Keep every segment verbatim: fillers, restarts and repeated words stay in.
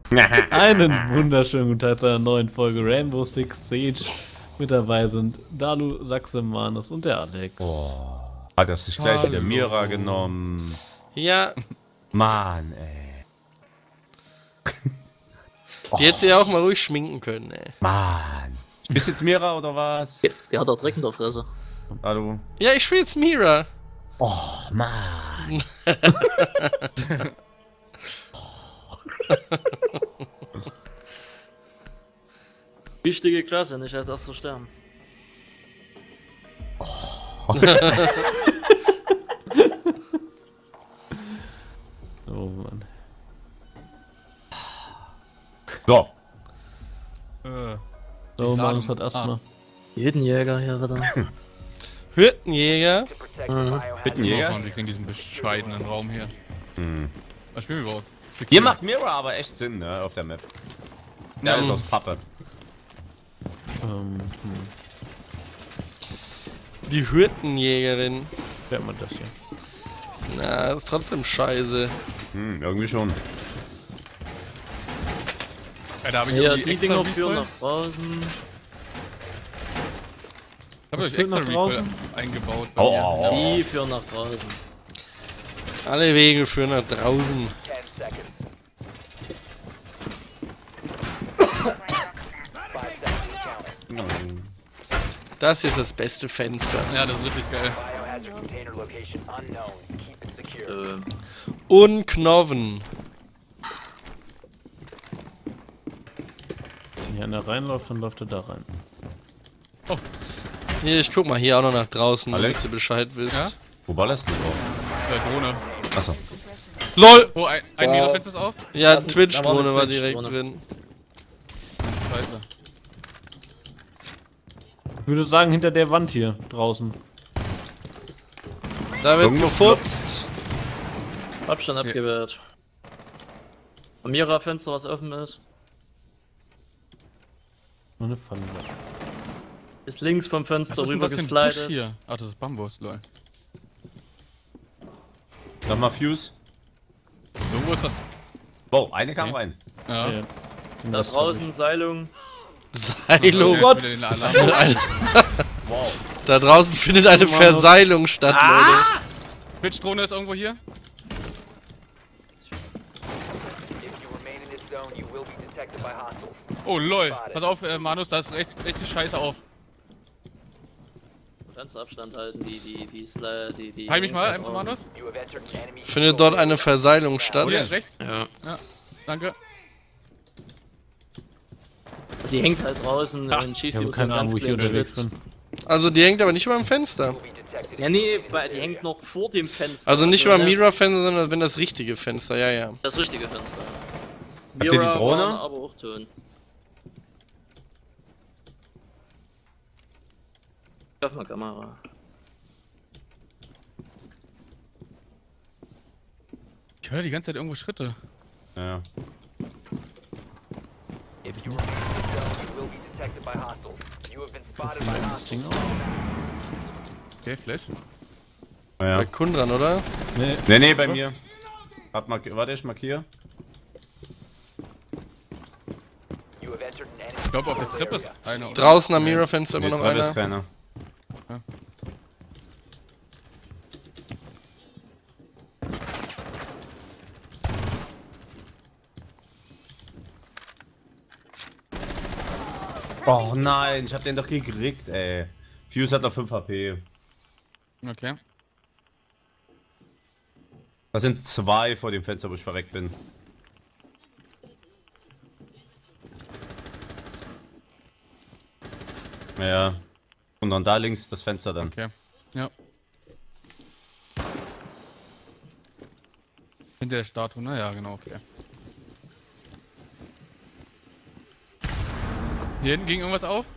Einen wunderschönen guten Tag zu einer neuen Folge Rainbow Six Siege. Mit dabei sind Dalu, Sachse, Manus und der Alex. Oh, hat er sich gleich wieder Mira genommen. Ja. Mann, ey. Die hätte sie auch mal ruhig schminken können, ey. Mann. Bist jetzt Mira oder was? Ja, der hat doch Dreck in der Fresse. Hallo. Ja, ich spiele jetzt Mira. Oh, Mann. Wichtige Klasse, nicht als erster Stern. Oh. Oh Mann. So. Äh, So, Manus hat Asthma. Ah. Jeden Jäger hier wieder. Hüttenjäger. Mhm. Bittenjäger? wir kriegen diesen bescheidenen Raum hier. Hm. Was spielen wir überhaupt? Hier macht Mira aber echt Sinn, ne, auf der Map. Der Ja, ist ähm, aus Pappe. Ähm, hm. Die Hüttenjägerin. Wer hat man das hier? Na, ist trotzdem scheiße. Hm, irgendwie schon. Ja, da habe ich Ja, irgendwie die extra Dinger Recoil. führen nach draußen. Hab ich Was euch extra führt nach Recoil draußen? eingebaut. bei Oh, mir. oh, oh. Die führen nach draußen. Alle Wege führen nach draußen. Das hier ist das beste Fenster. Ja, das ist richtig geil. Ähm, Und Knoven. Wenn hier einer reinläuft, dann läuft er da rein. Hier, ich guck mal hier auch noch nach draußen, Alex? damit ihr Bescheid wisst. Ja? Wo ballerst du drauf? Äh, Drohne. Achso. LOL! Oh, ein, ein Mira-Fenster ist auf. Ja, Da ist ein- Twitch-Drohne da war war eine direkt Twitch-Drohne. drin. Scheiße. Ich würde sagen, hinter der Wand hier draußen. Da wird Irgendwo gefurzt. Abstand abgewehrt. Am Mira-Fenster, was offen ist. Nur eine Falle. Ist links vom Was Fenster ist denn rüber das für ein Busch geslidet. hier? Ach, das ist Bambus, lol. Nochmal Fuse. Irgendwo ist was. Wow, eine kam Okay. rein. Ja. Ja. Da draußen Seilung. Seilung. Okay, Gott. wieder den Alarm. Wow. Da draußen findet eine Verseilung statt, Leute. Twitch-Drohne ist irgendwo hier. Oh, lol. Pass auf, äh, Manus, da ist recht, richtig scheiße auf. Fensterabstand halten, die, die, die, Sli die, die. Heim mich mal, da einfach, draußen. Manus. Findet dort eine Verseilung statt. Oh, hier, rechts. Ja. Ja, danke. Sie hängt halt draußen und schießt Ich die habe mit so einem keine Ahnung, ganz wo ich hier kleinen unterwegs Schlitz. bin. Also die hängt aber nicht über dem Fenster. Ja, nee, weil die hängt noch vor dem Fenster. Also nicht über dem ne? Mira-Fenster, sondern wenn das richtige Fenster, ja, ja. Das richtige Fenster. Habt ihr die Drohne? waren aber auch Ton. Ich öffne mal Kamera. Ich höre die ganze Zeit irgendwo Schritte. Ja. Das Ding auch. Okay, Flash. Bei Ja. Kundran, oder? Nee. Nee, nee, bei mir. Hab mark Warte, ich markiere. Ich glaube, auf der Treppe ist einer. oder? Draußen am Mira-Fenster immer Nee, noch Treppe ist einer. keiner. Ja. Oh nein, ich hab den doch gekriegt, ey. Fuse hat noch fünf H P. Okay. Das sind zwei vor dem Fenster, wo ich verreckt bin. Ja. Und dann da links das Fenster dann. Okay. Ja. Hinter der Statue, ne? Ja, genau, okay. Hier hinten ging irgendwas auf?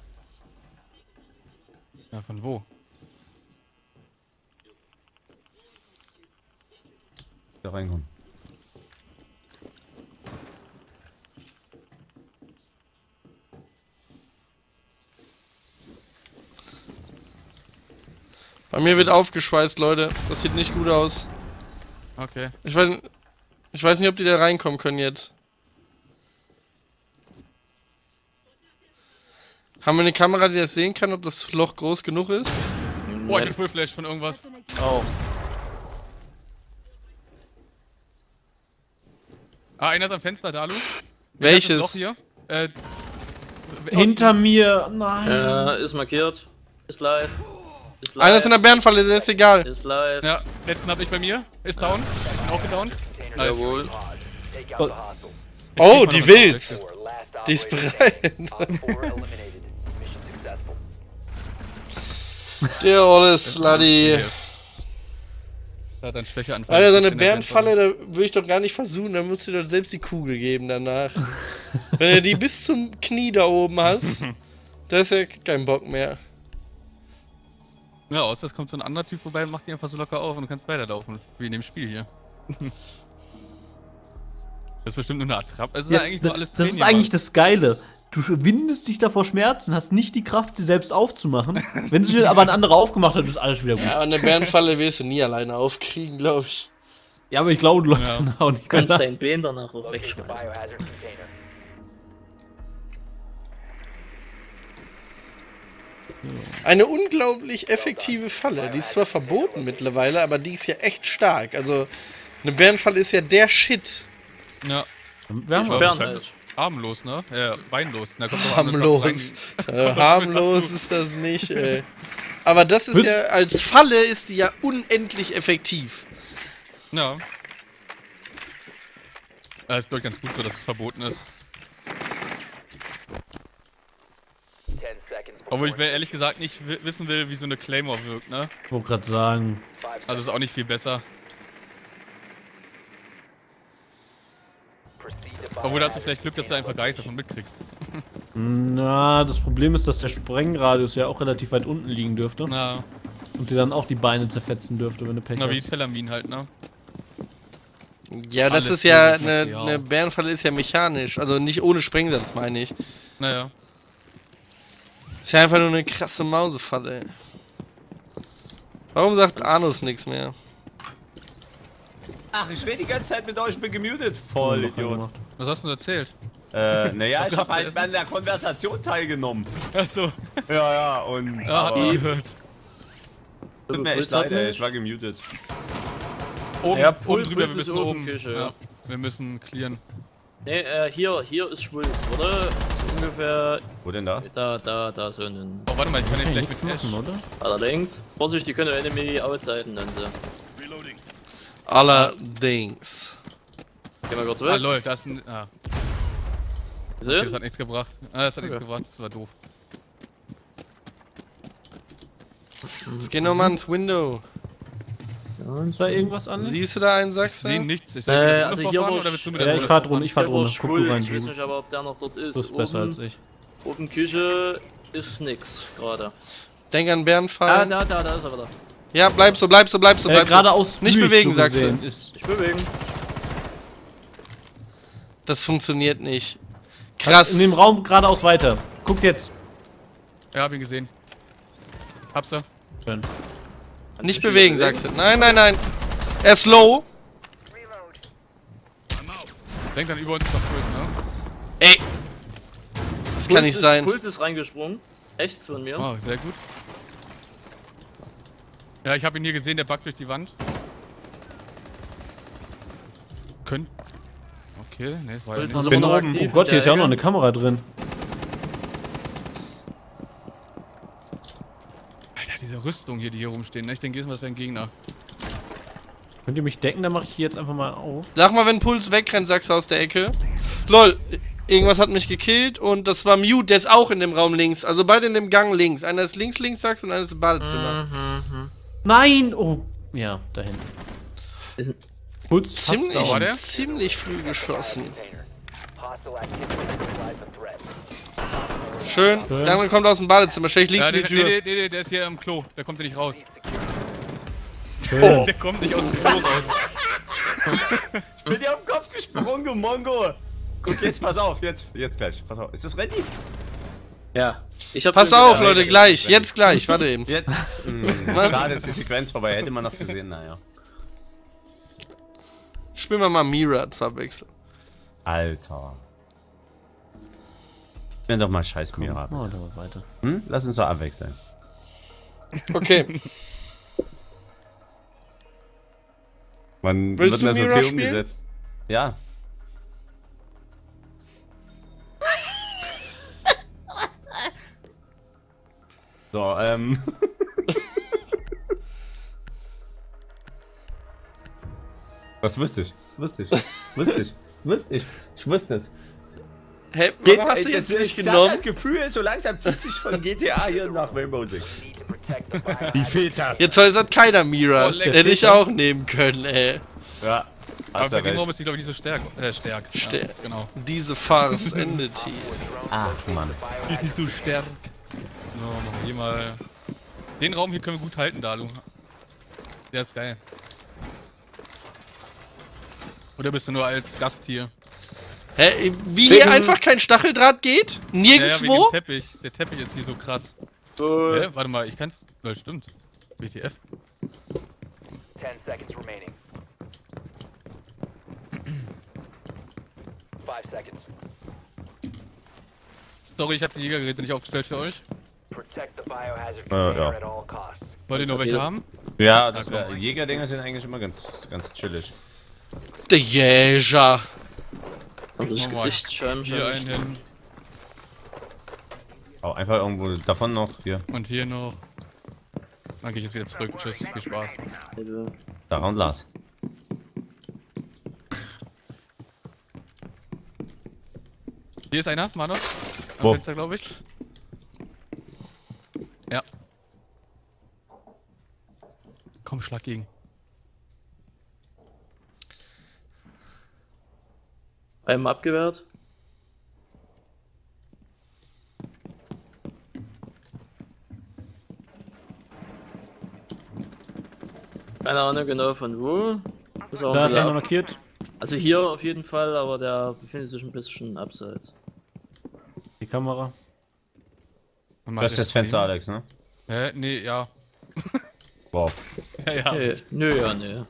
Ja, von wo? Da reinkommen. Bei mir wird aufgeschweißt, Leute. Das sieht nicht gut aus. Okay. Ich weiß, ich weiß nicht, ob die da reinkommen können jetzt. Haben wir eine Kamera, die das sehen kann, ob das Loch groß genug ist? Boah, ich bin Full Flash von irgendwas. Oh. Ah, einer ist am Fenster, Dalu. Welches? Loch hier. Äh, Hinter mir, nein. Äh, ist markiert. Ist live. Ist live. Einer ist in der Bärenfalle, der ist egal. Ist live. Ja, letzten hab ich bei mir. Ist down. Bin auch gedownt. Nice. Jawohl. Oh, die Wild. Die ist bereit. Der olle Sluddy. Da hat dann Schwächeanfall. Alter, so eine in der Bärenfalle, da würde ich doch gar nicht versuchen, da musst du dir doch selbst die Kugel geben danach. Wenn du die bis zum Knie da oben hast, da ist ja kein Bock mehr. Ja, außer es kommt so ein anderer Typ vorbei und macht die einfach so locker auf und du kannst weiterlaufen. Wie in dem Spiel hier. Das ist bestimmt nur eine Attrappe. Es ist ja, eigentlich nur alles das ist eigentlich das Geile. Du windest dich da vor Schmerzen, hast nicht die Kraft, sie selbst aufzumachen. Wenn sie aber ein anderer aufgemacht hat, ist alles wieder gut. Ja, und eine Bärenfalle wirst du nie alleine aufkriegen, glaube ich. Ja, aber ich glaube, du läufst Ja. dann auch nicht Du kannst mehr. dein Bein danach auch wegschmeißen. Eine unglaublich effektive Falle. Die ist zwar verboten mittlerweile, aber die ist ja echt stark. Also, eine Bärenfalle ist ja der Shit. Ja, Wir haben aber Bären ist halt halt. harmlos, ne? Ja, beinlos. Da kommt doch an, mit was Harmlos. rein- Äh, Kommt harmlos mit was ist das nicht, ey. Aber das ist Was? ja, als Falle ist die ja unendlich effektiv. Ja. Ja, ist glaube ich ganz gut so, dass es verboten ist. Obwohl ich ehrlich gesagt nicht wi- wissen will, wie so eine Claymore wirkt, ne? Ich wollte gerade sagen. Also ist auch nicht viel besser. Obwohl da hast du vielleicht Glück, dass du einfach Geister davon mitkriegst. Na, das Problem ist, dass der Sprengradius ja auch relativ weit unten liegen dürfte. Na, Und dir dann auch die Beine zerfetzen dürfte, wenn du Pech na wie hast. Telamin halt, ne? Ja, das Alles ist ja, mögliche eine, Material. eine Bärenfalle ist ja mechanisch. Also nicht ohne Sprengsatz, meine ich. Naja. Ist ja einfach nur eine krasse Mausefalle. Warum sagt Anus nichts mehr? Ach, ich rede die ganze Zeit mit euch, bin gemutet. Voll Noch einen Idiot. gemacht. Was hast du denn erzählt? Äh, naja, Was ich gab's habe zu halt an der Konversation teilgenommen. Achso. Ja, ja, und. Ja, hat aber, man gehört. tut mir echt leid, ey, ich war gemutet. Oben, Ja, oben Puls drüber, wir ist müssen oben, oben. Küche, ja. ja. Wir müssen clearen. Ne, äh, hier, hier ist Schwulz, oder? So ungefähr Wo denn da? da, da, da, so ein. Oh, warte mal, ich kann den Kann vielleicht nichts mit Ash. machen, oder? Allerdings. Vorsicht, die können Enemy outsiden, dann so. Allerdings. Gehen wir kurz Ah, weg. lol, da ist ein. Ah, okay, das Gesehen? hat nichts gebracht. Ah, das hat nichts Okay. gebracht, das war doof. Jetzt geh nochmal ins Window. Ist da irgendwas an? Siehst du da einen Ich sehe Sachse? nichts. Ich Äh, soll mit also der hier Runde war oder willst du mit Ja, der ich Runde fahr fahren? drunter, ich fahr Der war drunter. Guck du Schwulz, rein, ich weiß du. nicht aber, ob der noch dort ist. Du bist besser Oben- als ich. Oben Küche ist nix gerade. Denk an Ah, Bärenfallen. da, da, da ist er wieder. Ja, bleib so, bleib so, bleib so, Äh, bleib so. geradeaus Nicht durch, bewegen, so sagst du. gesehen, ist Ich bewegen. Das funktioniert nicht. Krass. in dem Raum geradeaus weiter. Guck jetzt. Ja, hab ihn gesehen. Hab's er. Schön. Nicht bewegen, sagst du. Nein, nein, nein. Er ist low. Denk dann über uns noch Puls, ne? Ey. Das kann nicht Puls sein. Ist, Puls ist reingesprungen. Rechts von mir. Oh, sehr gut. Ja, ich habe ihn hier gesehen, der backt durch die Wand. Könnt. Okay, ne, es war ja Puls nicht. ist Bin immer noch oben. aktiv Oh Gott, hier ist ja auch noch in eine der Kamera drin. Alter, diese Rüstung hier, die hier rumstehen, ne? Ich denke, das wäre ein Gegner. Könnt ihr mich decken? Dann mache ich hier jetzt einfach mal auf. Sag mal, wenn Puls wegrennt, sagst du aus der Ecke. Lol, irgendwas hat mich gekillt und das war Mute, der ist auch in dem Raum links. Also beide in dem Gang links. Einer ist links, links, sagst und einer ist im Badezimmer. Nein! Oh, ja, dahin. Ist- Puls fast Ziemlich, War down. der? ziemlich früh geschossen. Schön. Der andere kommt aus dem Badezimmer. Stell ich links Ja, in die der, Tür. nee, nee, nee, der ist hier im Klo. Der kommt hier nicht raus. Schön. Der kommt nicht aus dem Klo raus. Ich bin dir auf den Kopf gesprungen, du Mongo! Guck, jetzt pass auf, jetzt, jetzt gleich. Pass auf. Ist das ready? Ja. Ich hab Pass schon auf, wieder- Leute, gleich. Jetzt gleich. Warte eben. Jetzt? Hm, schade, ist die Sequenz vorbei. Hätte man noch gesehen, naja. Spielen wir mal Mira zur Abwechslung. Alter. Nenn doch mal scheiß Komm, Mira. oh, da war weiter. Hm? Lass uns doch abwechseln. Okay. Wann Willst wird du das Mira okay spielen? umgesetzt? Ja. So, ähm. Das wusste ich. Das wusste ich. Das wusste ich. Das wusste ich. Ich wusste es. Hä, Geht, warum hast du ey, jetzt das- nicht ich genommen? hab das Gefühl, so langsam zieht sich von G T A hier nach Rainbow Six. Die Väter. Jetzt hat keiner Mira. Oh, leck, Hätte ich Peter. auch nehmen können, ey. Ja. Aber Hast bei du dem Raum recht. ist die, glaube ich, nicht so stark. Äh, stark. Stark. Ja, genau. Diese Farce endet hier. Ach, Mann. Die ist nicht so stark. So, machen wir hier mal. Den Raum hier können wir gut halten, Dalu. Der ist geil. Oder bist du nur als Gast hier? Hä, wie hier einfach kein Stacheldraht geht? Ja, ja, wegen Nirgendwo? dem Teppich. Der Teppich ist hier so krass. Hä? Warte mal, ich kann's. Ja, stimmt. W T F. Ten seconds remaining. Five seconds. Sorry, ich habe die Jägergeräte nicht aufgestellt für euch. Protect the biohazard Äh, container ja. at all costs. Wollt ihr noch welche haben? Ja, das Ja, wär, komm. Jägerdinger sind eigentlich immer ganz, ganz chillig. Der Jäger. Also das Machen wir Gesicht schämen. Hier einen hin Auch einfach irgendwo davon noch. Hier. und hier noch. Dann gehe ich jetzt wieder zurück. Tschüss, viel Spaß. Sarah und Lars. Hier ist einer, Mano. Am Wo? Fenster, glaube ich. Ja. Komm, schlag gegen. Einmal abgewehrt. Keine Ahnung genau von wo. Ist auch Da ist wieder einer ab- markiert. Also hier auf jeden Fall, aber der befindet sich ein bisschen abseits. Die Kamera. Und macht Das ist das jetzt Fenster, den- Alex, ne? Hä? Nee, ja. Wow. Ja, ja. Nee, nö, ja, nee.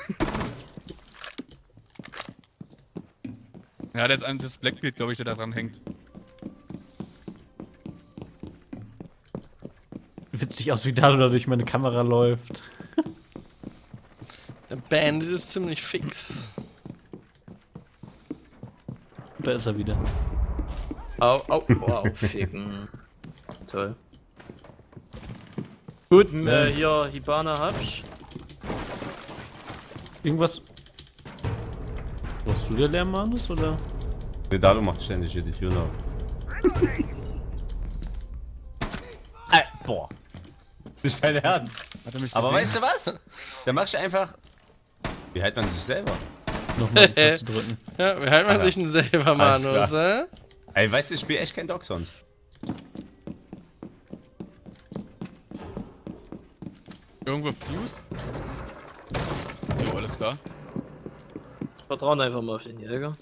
Ja, das ist ein das Blackbeard, glaube ich, der da dran hängt. Witzig aus, wie da durch meine Kamera läuft. Der Bandit ist ziemlich fix. Da ist er wieder. Au, au, au, ficken. Toll. Gut, m- äh, hier Hibana Hubsch. Irgendwas. Warst du der Lärm, Manus, oder? Der Dalu macht ständig hier die Tür auf. Äh, boah. Das ist dein Ernst. Hat er mich Aber gesehen? weißt du was? Da machst du einfach. Wie hält man sich selber? Nochmal die Taste drücken. Ja, wie hält man Ja. sich denn selber, Alles Manus, klar. äh? Ey, weißt du, ich spiele echt kein Dog sonst. Irgendwo Fuse? Jo, alles klar. Vertrauen einfach mal auf den Jäger.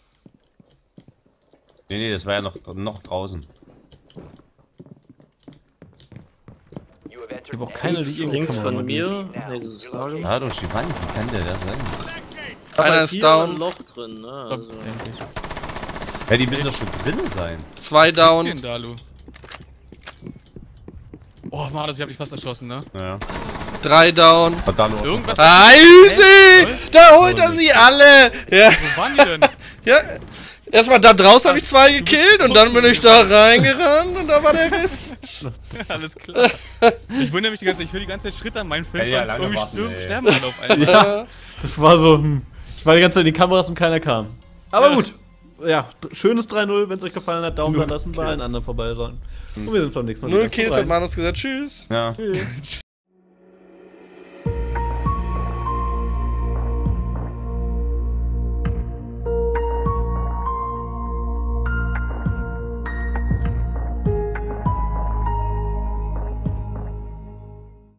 Nee, nee, das war ja noch, noch draußen. You have entered Ich habe auch an keine, die Links, irgendwo links Kamera von markiert. mir. Ne, das ist Dalu. Da durch die Wand, wie kann der das sein? Einer ist down. ein Loch drin, ne? Also, Ja, die müssen doch schon drin sein. Zwei down. Den Dalu. Oh, Manus, ich hab dich fast erschossen, ne? Ja. Drei down. Und Dalu auch Irgendwas. Ah, easy! Da holt er sie alle! Ja, Wo waren die denn? ja. Erstmal da draußen habe ich zwei gekillt und dann bin ich da reingerannt und da war der Rest. Alles klar. Ich wundere mich die ganze Zeit, ich höre die ganze Zeit Schritte an meinem Fenster Ja, ja, und lange irgendwie warten, stirb, ey. sterben alle auf einmal. Ja, das war so. Hm. Ich war die ganze Zeit in die Kameras und keiner kam. Aber Ja. gut. Ja, schönes drei null. Wenn es euch gefallen hat, Daumen da lassen, bei allen anderen vorbei sein. Und wir sind beim nächsten Mal. Null wieder. Kills Haut rein. hat Manus gesagt. Tschüss. Ja. Tschüss.